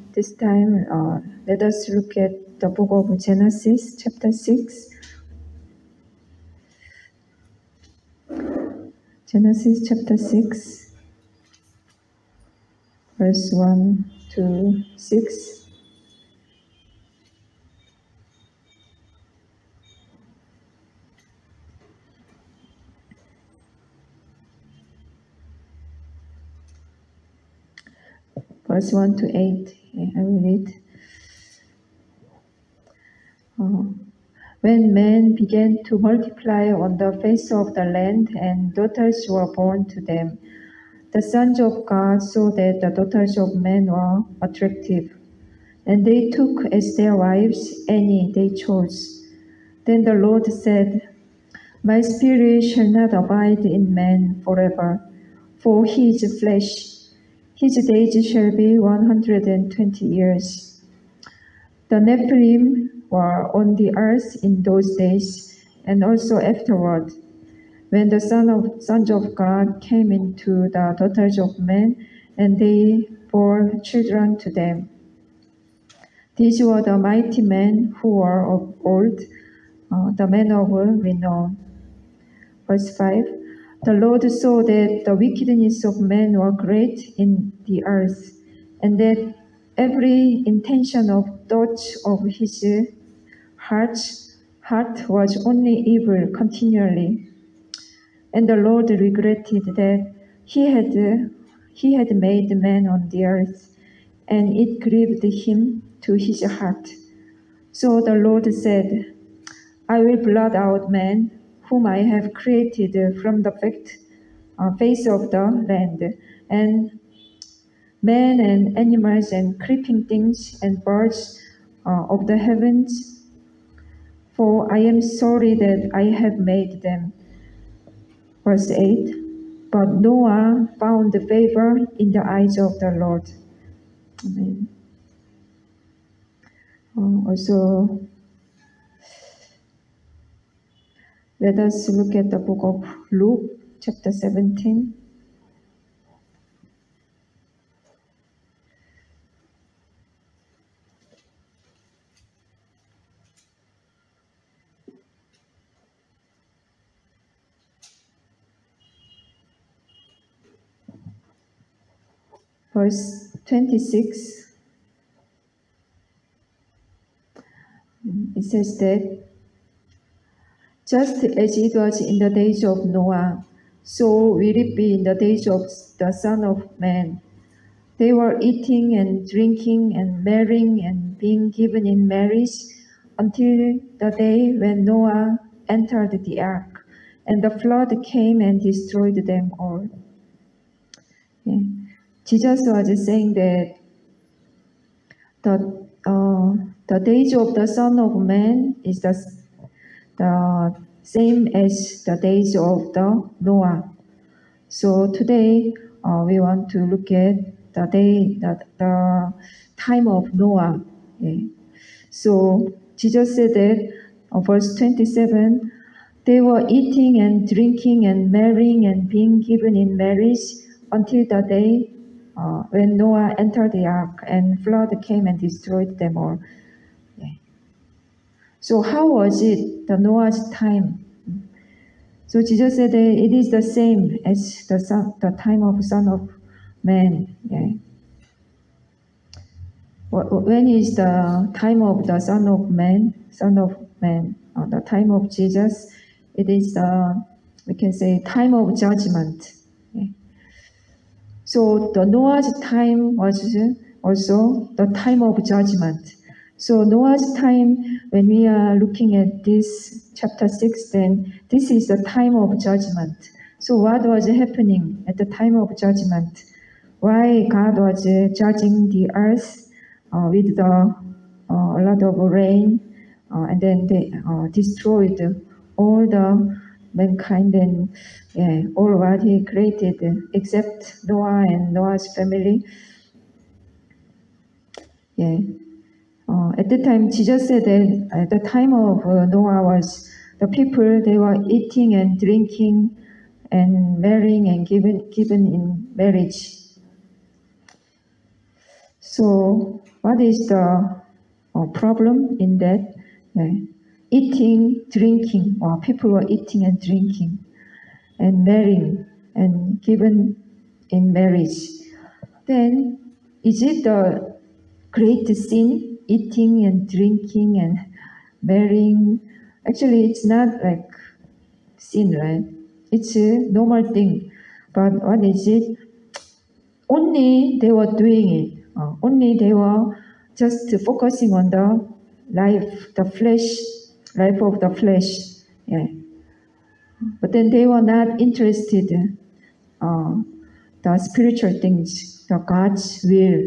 this time, let us look at the book of Genesis, chapter 6. Genesis chapter 6, verse 1 to 6. Verse 1 to 8, I will read. When men began to multiply on the face of the land, and daughters were born to them, the sons of God saw that the daughters of men were attractive, and they took as their wives any they chose. Then the Lord said, "My spirit shall not abide in man forever, for he is flesh. His days shall be 120 years. The Nephilim were on the earth in those days, and also afterward, when the sons of God came into the daughters of men, and they bore children to them. These were the mighty men who were of old, the men of renown." Verse 5, "The Lord saw that the wickedness of men were great in the earth, and that every intention of thoughts of his heart was only evil continually. And the Lord regretted that he had made man on the earth, and it grieved him to his heart. So the Lord said, I will blot out man, whom I have created from the face of the land, and men and animals and creeping things and birds of the heavens, for I am sorry that I have made them." Verse 8, "But Noah found favor in the eyes of the Lord." Amen. Also, let us look at the book of Luke, chapter 17. Verse 26, it says that, "Just as it was in the days of Noah, so will it be in the days of the Son of Man. They were eating and drinking and marrying and being given in marriage until the day when Noah entered the ark, and the flood came and destroyed them all." Yeah. Jesus was saying that the days of the Son of Man is the same as the days of the Noah. So today we want to look at the time of Noah. Okay. So Jesus said that, verse 27, "They were eating and drinking and marrying and being given in marriage until the day when Noah entered the ark, and flood came and destroyed them all." Yeah. So how was it the Noah's time? So Jesus said that it is the same as the time of Son of Man. Yeah. When is the time of the Son of Man? The time of Jesus, it is we can say time of judgment. Yeah. So the Noah's time was also the time of judgment. So Noah's time, when we are looking at this chapter 6, then this is the time of judgment. So what was happening at the time of judgment? Why God was judging the earth with a lot of rain, and then they destroyed all the mankind and all what he created except Noah and Noah's family. Yeah. At the time, Jesus said that at the time of Noah was the people, they were eating and drinking and marrying and given in marriage. So what is the problem in that? Eating, drinking, or people were eating and drinking, and marrying, and given in marriage. Then, is it the great sin, eating and drinking and marrying? Actually, it's not like sin, right? It's a normal thing. But what is it? Only they were doing it. Only they were just focusing on the life, the flesh, life of the flesh. Yeah. But then they were not interested in the spiritual things, the God's will.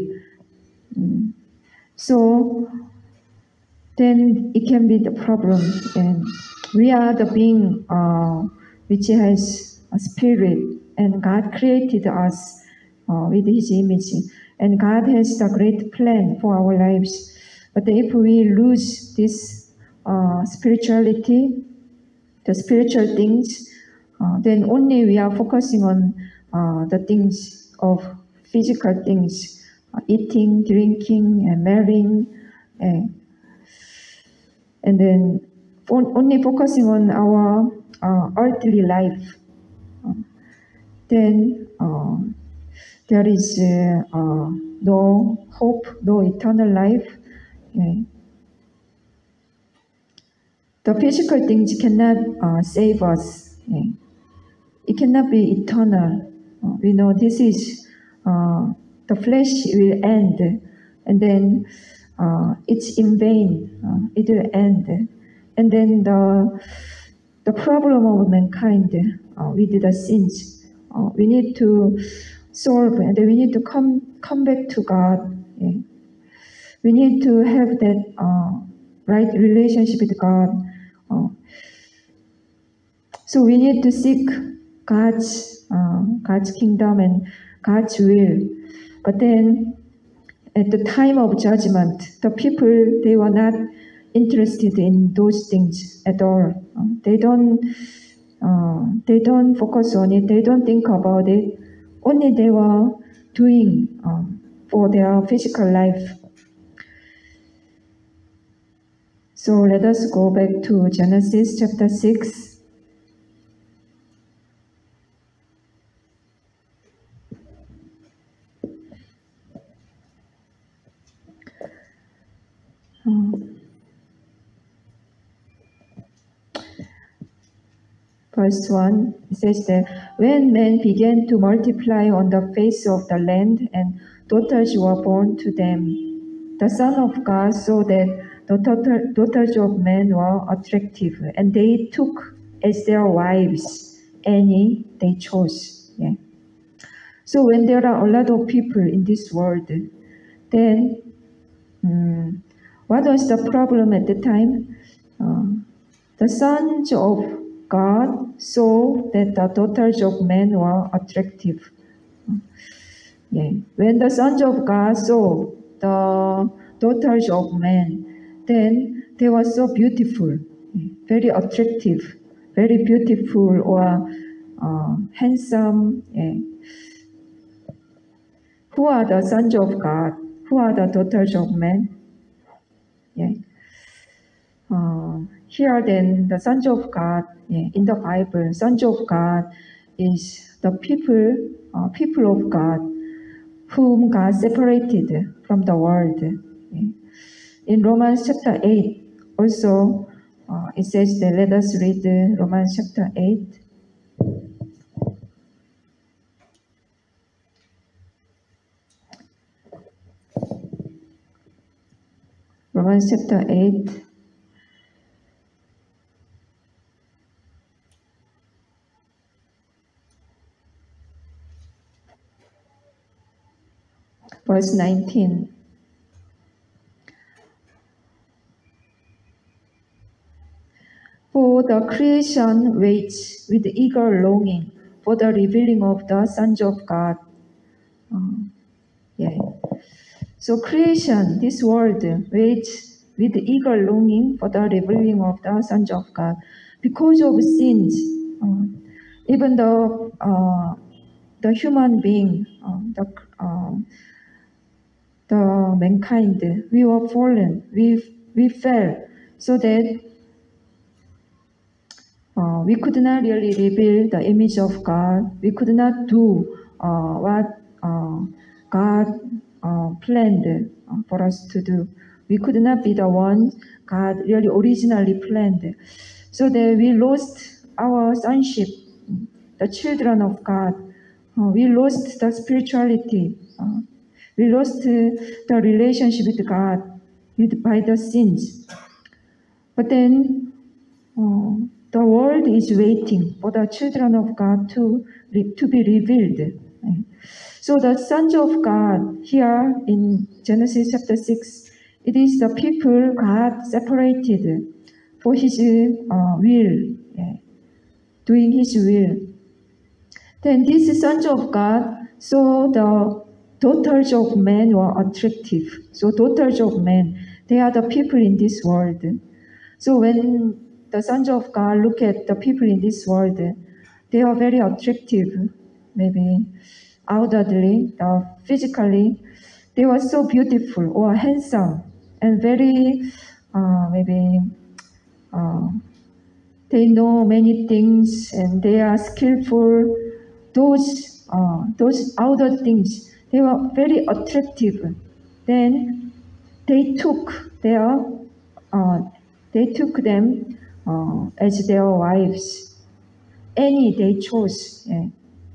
So then it can be the problem. And we are the being which has a spirit, and God created us with His image, and God has a great plan for our lives. But if we lose this spirituality, the spiritual things, then only we are focusing on the things of physical things, eating, drinking, and marrying, and then only focusing on our earthly life. Then there is no hope, no eternal life. The physical things cannot save us. It cannot be eternal. We know this is the flesh will end, and then it's in vain. It will end, and then the problem of mankind with the sins, we need to solve, and we need to come back to God. We need to have that right relationship with God. So we need to seek God's kingdom and God's will. But then, at the time of judgment, the people, they were not interested in those things at all. They don't focus on it. They don't think about it. Only they were doing for their physical life. So let us go back to Genesis chapter 6. Verse 1, it says that when men began to multiply on the face of the land and daughters were born to them, the Son of God saw that the daughters of men were attractive, and they took as their wives any they chose. Yeah. So when there are a lot of people in this world, then what was the problem at the time? The sons of God saw that the daughters of men were attractive. When the sons of God saw the daughters of men, then they were so beautiful, very attractive, very beautiful, or handsome. Who are the sons of God? Who are the daughters of men? Here then, the sons of God, in the Bible, sons of God is the people of God, whom God separated from the world. In Romans chapter 8, also, it says that, let us read Romans chapter 8. Romans chapter 8. Verse 19. For the creation waits with eager longing for the revealing of the sons of God. So creation, this world, waits with eager longing for the revealing of the sons of God. Because of sins, even the human being, the mankind. We were fallen. We fell, so that we could not really reveal the image of God. We could not do what God planned for us to do. We could not be the one God really originally planned. So that we lost our sonship, the children of God. We lost the spirituality. We lost the relationship with God by the sins. But then the world is waiting for the children of God to be revealed. So the sons of God here in Genesis chapter 6, it is the people God separated for His will, doing His will. Then these sons of God saw the daughters of men were attractive. So daughters of men, they are the people in this world. So when the sons of God look at the people in this world, they are very attractive, maybe outwardly, physically. They were so beautiful or handsome and very, they know many things and they are skillful. Those outer things, they were very attractive. Then they took them as their wives. Any they chose. Yeah.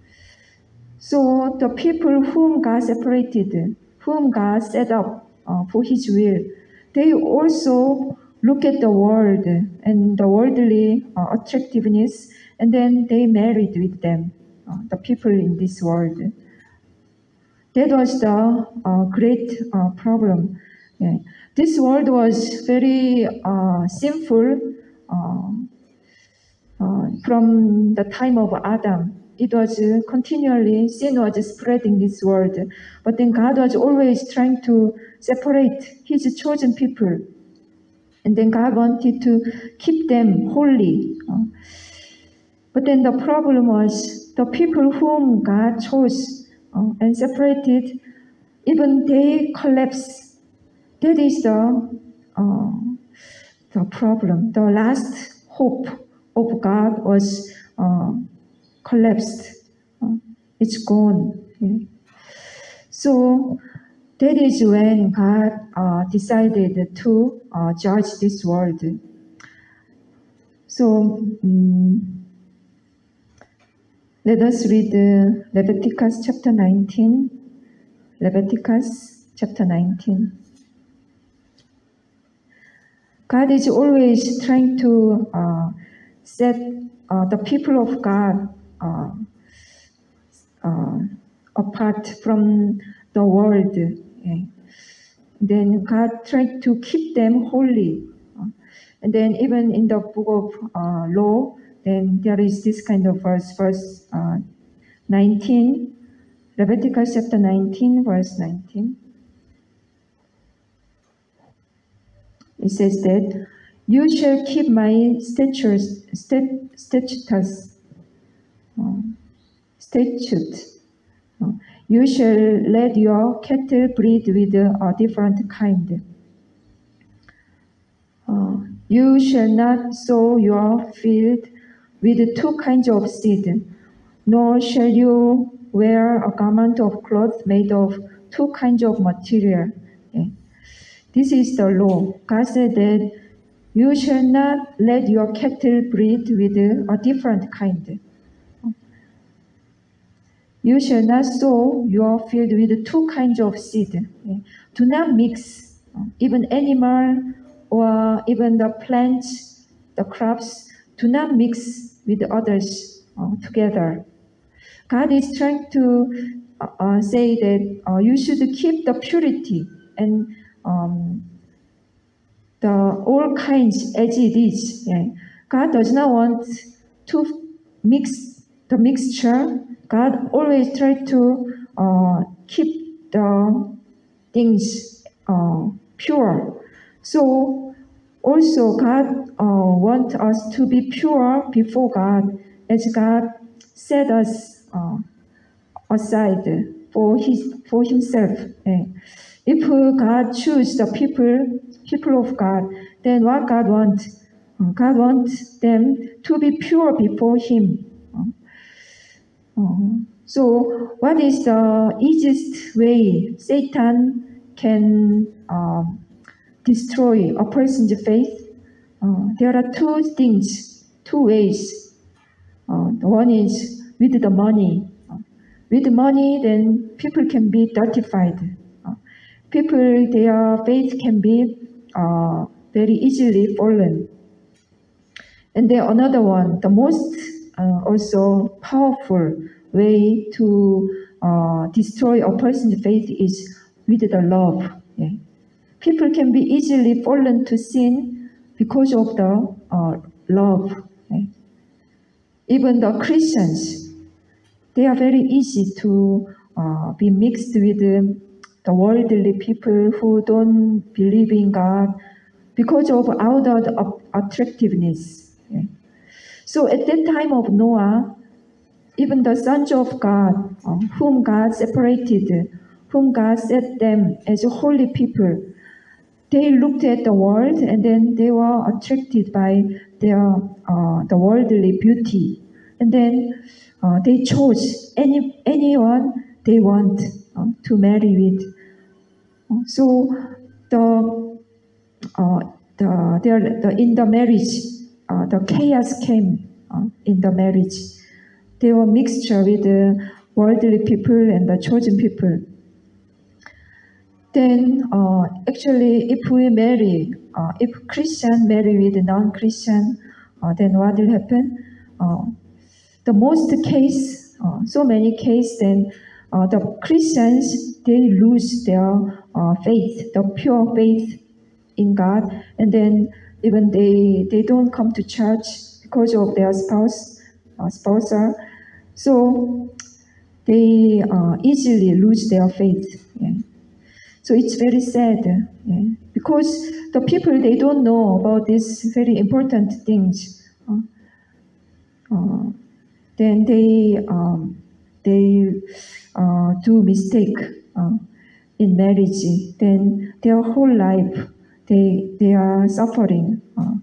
So the people whom God separated, whom God set up for His will, they also look at the world and the worldly attractiveness, and then they married with them, the people in this world. That was the great problem. Yeah. This world was very sinful from the time of Adam. It was continually, sin was spreading this world. But then God was always trying to separate His chosen people. And then God wanted to keep them holy. But then the problem was the people whom God chose and separated, even they collapsed. That is the problem. The last hope of God was collapsed. It's gone. Okay? So that is when God decided to judge this world. So let us read Leviticus chapter 19. Leviticus chapter 19. God is always trying to set the people of God apart from the world. Okay. Then God tried to keep them holy. And then even in the book of law, then there is this kind of verse 19, Leviticus chapter 19, verse 19. It says that, you shall keep my statutes. You shall let your cattle breed with a different kind. You shall not sow your field with two kinds of seed, nor shall you wear a garment of cloth made of two kinds of material. Okay. This is the law. God said that you shall not let your cattle breed with a different kind. You shall not sow your field with two kinds of seed. Okay. Do not mix even animal or even the plants, the crops. Do not mix with others together. God is trying to say that you should keep the purity and the all kinds as it is. Yeah. God does not want to mix the mixture. God always tries to keep the things pure. So also God wants us to be pure before God, as God set us aside for Himself. if God choose the people of God, then what God wants? God wants them to be pure before Him. So what is the easiest way Satan can destroy a person's faith? There are two ways. One is with the money. With money, then people can be dirtified. People, their faith can be very easily fallen. And then another one, the most also powerful way to destroy a person's faith is with the love. Yeah. People can be easily fallen to sin because of the love. Yeah. Even the Christians, they are very easy to be mixed with the worldly people who don't believe in God because of outward attractiveness. Yeah. So at that time of Noah, even the sons of God, whom God separated, whom God set them as holy people, they looked at the world and then they were attracted by the worldly beauty. And then they chose anyone they want to marry with. So in the marriage, the chaos came in the marriage. They were mixture with the worldly people and the chosen people. Then actually, if we marry, if Christian marry with non-Christian, then what will happen? The most case, so many cases, then the Christians, they lose their faith, the pure faith in God, and then even they don't come to church because of their spousal. So they easily lose their faith. Yeah. So it's very sad, yeah, because the people, they don't know about these very important things. Then they do mistake in marriage. Then their whole life they are suffering.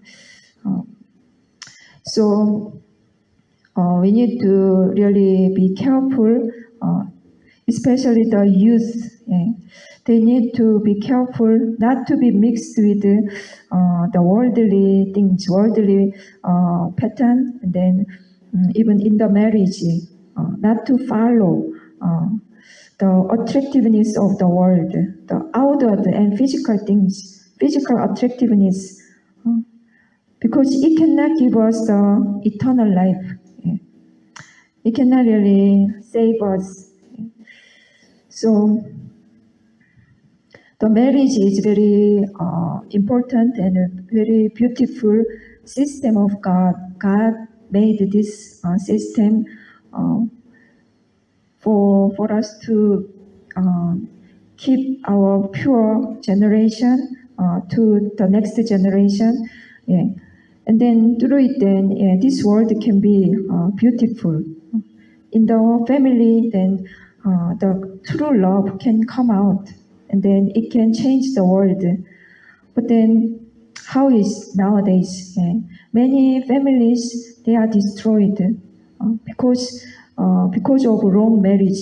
So we need to really be careful, especially the youth. Yeah. They need to be careful not to be mixed with the worldly things, worldly pattern, and then even in the marriage, not to follow the attractiveness of the world, the outward and physical things, physical attractiveness, because it cannot give us the eternal life. Yeah. It cannot really save us. So the marriage is very important and a very beautiful system of God. God made this system for us to keep our pure generation to the next generation. Yeah. And then through it, then yeah, this world can be beautiful. In the family, then the true love can come out, and then it can change the world. But then, how is nowadays? Yeah, many families, they are destroyed because of wrong marriage.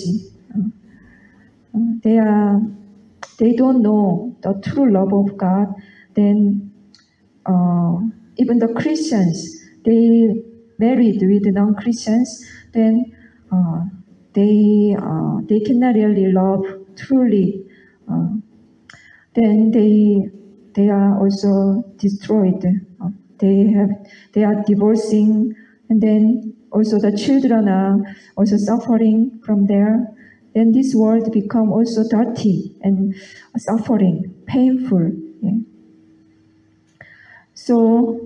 They don't know the true love of God. Then even the Christians, they married with non-Christians. Then they cannot really love truly. Then they are also destroyed. They are divorcing, and then also the children are also suffering from there. Then this world become also dirty and suffering, painful. Yeah. So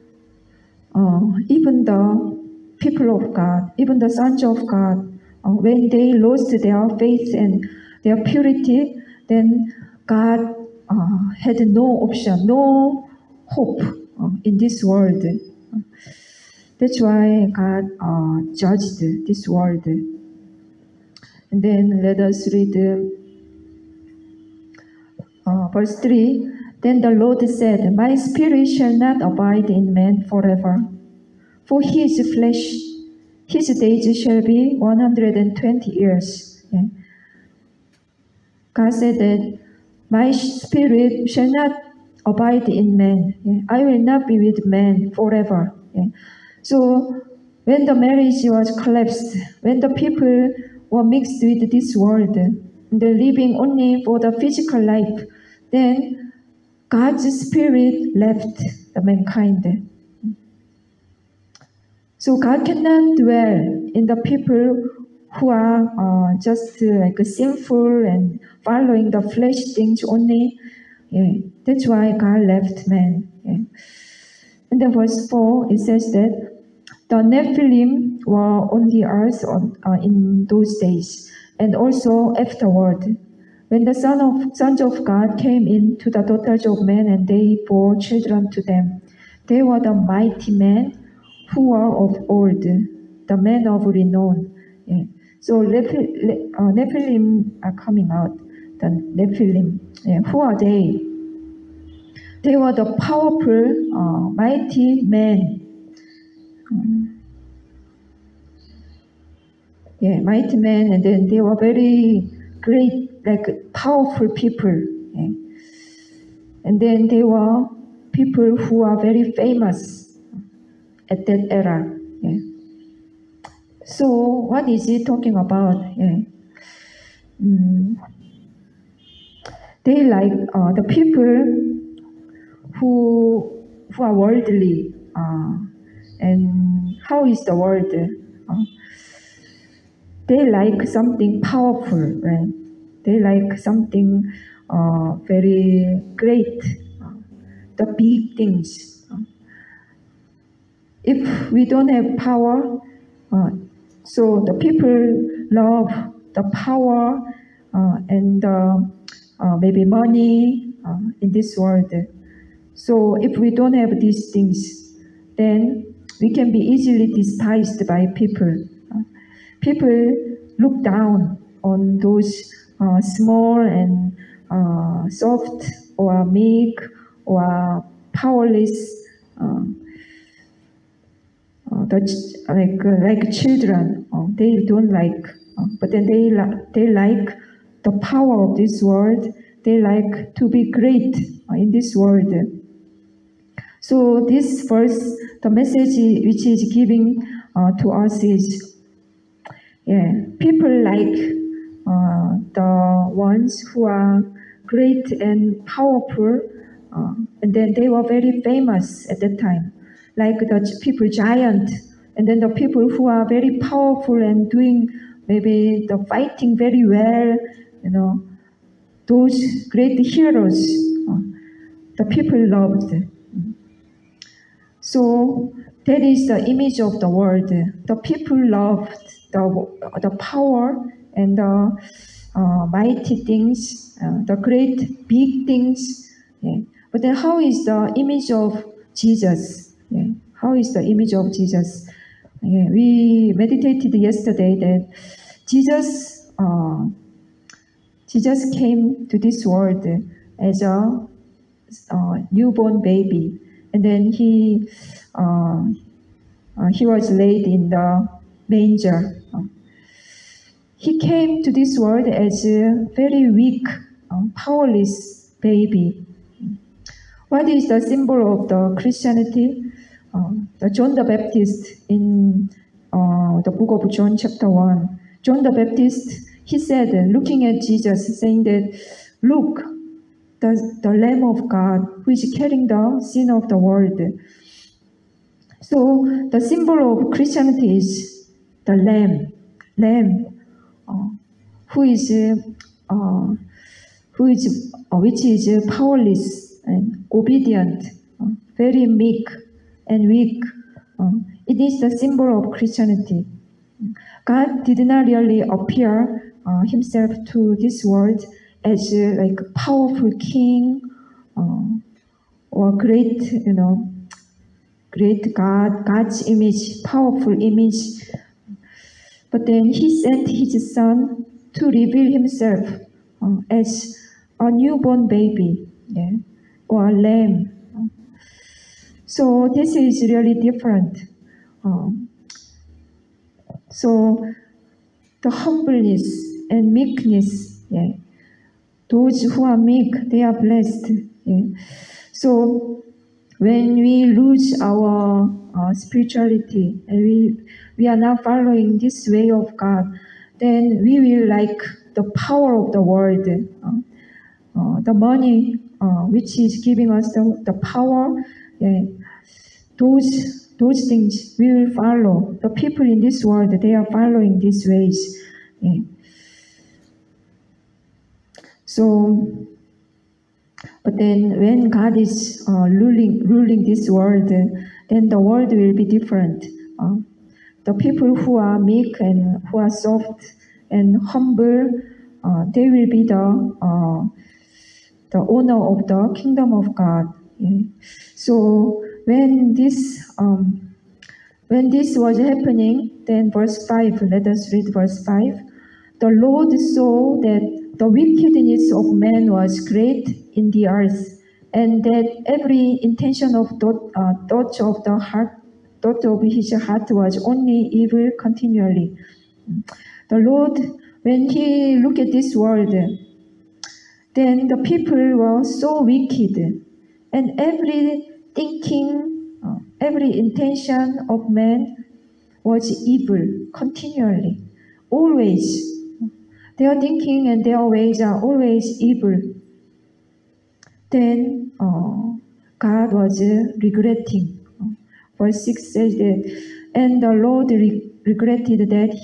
even the people of God, even the sons of God, when they lost their faith and their purity, then God had no option, no hope in this world. That's why God judged this world. And then let us read verse 3, then the Lord said, My spirit shall not abide in man forever, for he is flesh. His days shall be 120 years. Yeah. God said that my spirit shall not abide in man. Yeah. I will not be with man forever. Yeah. So when the marriage was collapsed, when the people were mixed with this world, they're living only for the physical life, then God's spirit left the mankind. So God cannot dwell in the people who are just like sinful and following the flesh things only. Yeah. That's why God left man. Yeah. And then verse 4, it says that the Nephilim were on the earth in those days, and also afterward, when the sons of God came in to the daughters of men, and they bore children to them. They were the mighty men who were of old, the men of renown. Yeah. So Nephilim are coming out. The Nephilim, yeah. Who are they? They were the powerful, mighty men. Yeah, mighty men, and then they were very great, like powerful people. Yeah. And then they were people who are very famous at that era. Yeah. So what is he talking about? Yeah. They like the people who are worldly. And how is the world? They like something powerful, right? They like something very great, the big things. If we don't have power, so the people love the power and maybe money in this world. So if we don't have these things, then we can be easily despised by people. People look down on those small and soft or meek or powerless, like children. They don't like, but then they like the power of this world. They like to be great in this world. So this verse, the message which is giving to us is, yeah, people like the ones who are great and powerful, and then they were very famous at that time, like the people giant, and then the people who are very powerful and doing maybe the fighting very well, those great heroes, the people loved. So that is the image of the world. The people loved the power and the mighty things, the great big things. Yeah. But then how is the image of Jesus? Yeah. How is the image of Jesus? Yeah. We meditated yesterday that Jesus came to this world as a newborn baby. And then he was laid in the manger. He came to this world as a very weak, powerless baby. What is the symbol of the Christianity? The John the Baptist in the book of John chapter 1. John the Baptist, he said, looking at Jesus, saying that, look, the Lamb of God who is carrying the sin of the world. So the symbol of Christianity is the Lamb, which is powerless and obedient, very meek and weak. It is the symbol of Christianity. God did not really appear himself to this world as like a powerful king or great, great God, God's image, powerful image. But then he sent his son to reveal himself as a newborn baby, or a lamb. So this is really different. So the humbleness and meekness, those who are meek, they are blessed. So when we lose our spirituality and we are not following this way of God, then we will like the power of the world, the money which is giving us the power. Those things we will follow. The people in this world, they are following these ways. So, but then when God is ruling this world, then the world will be different. The people who are meek and who are soft and humble, they will be the owner of the kingdom of God. So when this was happening, then verse 5, let us read verse 5. The Lord saw that the wickedness of man was great in the earth, and that every intention of thought of his heart was only evil continually. The Lord, when He looked at this world, then the people were so wicked, and every thinking, every intention of man was evil continually, always. Their thinking and their ways are always evil. Then God was regretting. Verse 6 says that, and the Lord regretted that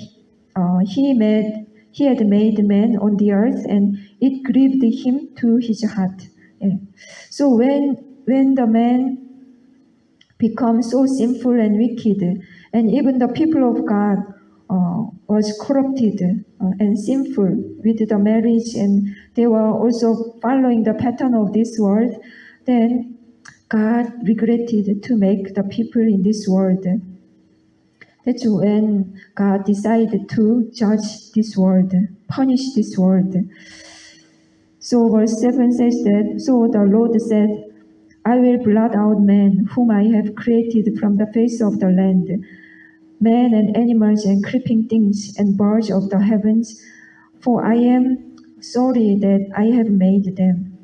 He had made man on the earth, and it grieved Him to His heart. So when the man becomes so sinful and wicked, and even the people of God was corrupted and sinful with the marriage, and they were also following the pattern of this world, then God regretted to make the people in this world. That's when God decided to judge this world, punish this world. So verse 7 says that, so the Lord said, I will blot out man whom I have created from the face of the land, men and animals and creeping things and birds of the heavens, for I am sorry that I have made them.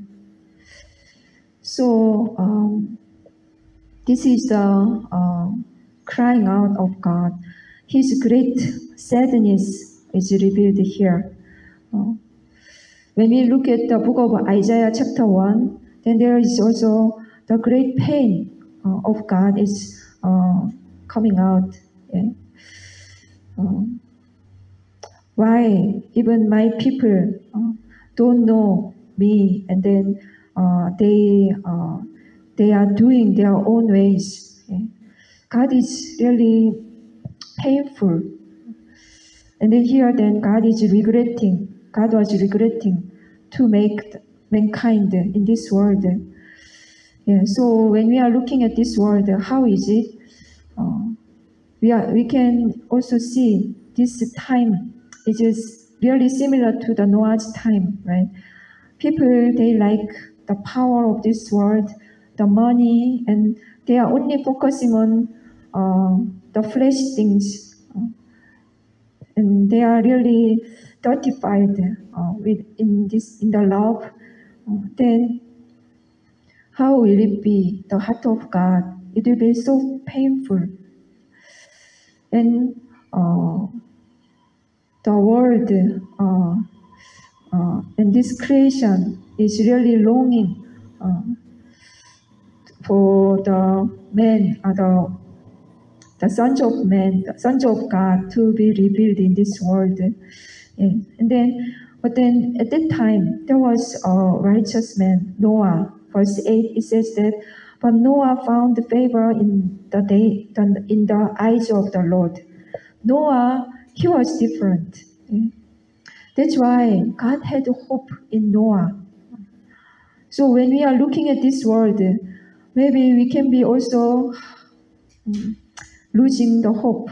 So this is the crying out of God. His great sadness is revealed here. When we look at the book of Isaiah chapter 1, then there is also the great pain of God is coming out. Why even my people don't know me, and then they are doing their own ways. God is really painful. And then here, then God was regretting to make mankind in this world. So when we are looking at this world, how is it? We can also see this time it is really similar to the Noah's time, right? People, they like the power of this world, the money, and they are only focusing on the flesh things. And they are really dirtified in the love. Then how will it be the heart of God? It will be so painful. And the world and this creation is really longing for the man, the sons of man, the sons of God to be revealed in this world. But then at that time, there was a righteous man, Noah. Verse 8, it says that, but Noah found favor in the eyes of the Lord. Noah, he was different. That's why God had hope in Noah. So when we are looking at this world, maybe we can be also losing the hope.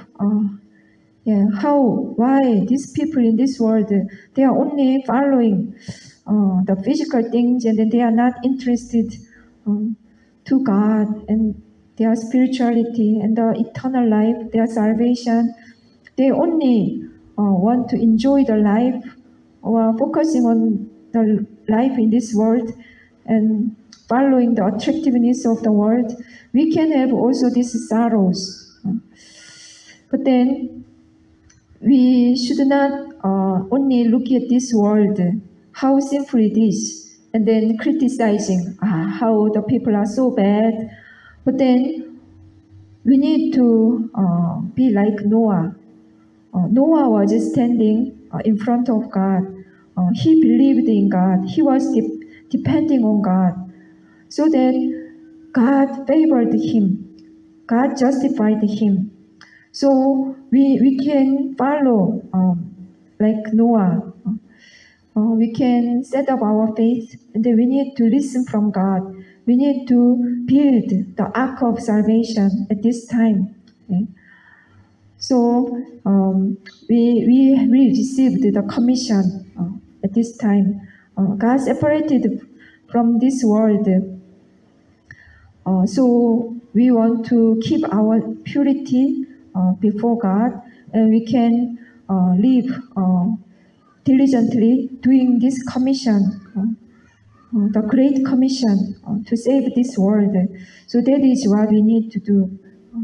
Why these people in this world, they are only following the physical things, and then they are not interested to God and their spirituality and the eternal life, their salvation. They only want to enjoy the life or focusing on the life in this world and following the attractiveness of the world. We can have also these sorrows. But then we should not only look at this world, how sinful it is, and then criticizing how the people are so bad. But then we need to be like Noah. Noah was standing in front of God. He believed in God. He was depending on God. So that God favored him. God justified him. So we can follow like Noah. We can set up our faith, and then we need to listen from God. We need to build the ark of salvation at this time. Okay? So we received the commission at this time. God separated from this world. So we want to keep our purity before God, and we can live diligently doing this commission, the Great Commission to save this world. So that is what we need to do.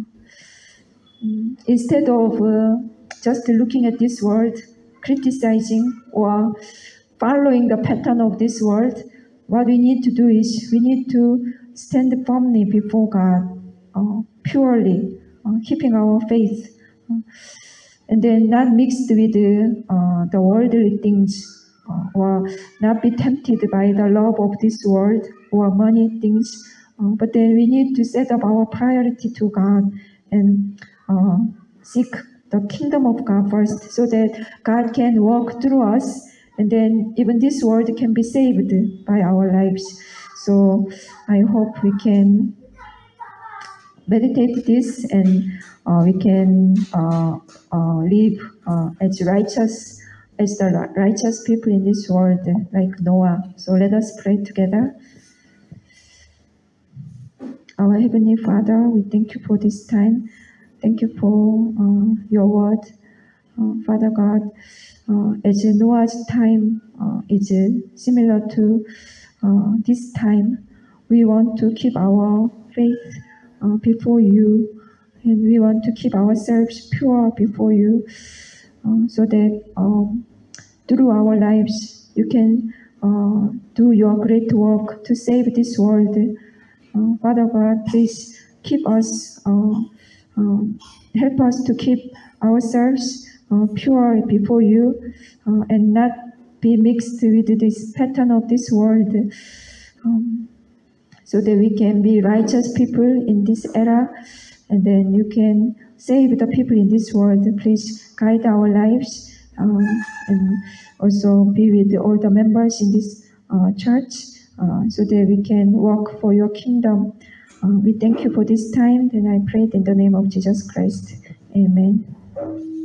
Instead of just looking at this world, criticizing or following the pattern of this world, what we need to do is we need to stand firmly before God, purely, keeping our faith, and then not mixed with the worldly things, or not be tempted by the love of this world or money things. But then we need to set up our priority to God and seek the kingdom of God first, so that God can walk through us, and then even this world can be saved by our lives. So I hope we can meditate this, and we can live as the righteous people in this world, like Noah. So let us pray together. Our Heavenly Father, we thank you for this time. Thank you for your word, Father God. As Noah's time is similar to this time, we want to keep our faith before you, and we want to keep ourselves pure before you, so that through our lives you can do your great work to save this world. Father God, please keep us, help us to keep ourselves pure before you, and not be mixed with this pattern of this world, so that we can be righteous people in this era, and then you can save the people in this world. Please guide our lives, and also be with all the members in this church, so that we can work for your kingdom. We thank you for this time, and I pray in the name of Jesus Christ. Amen.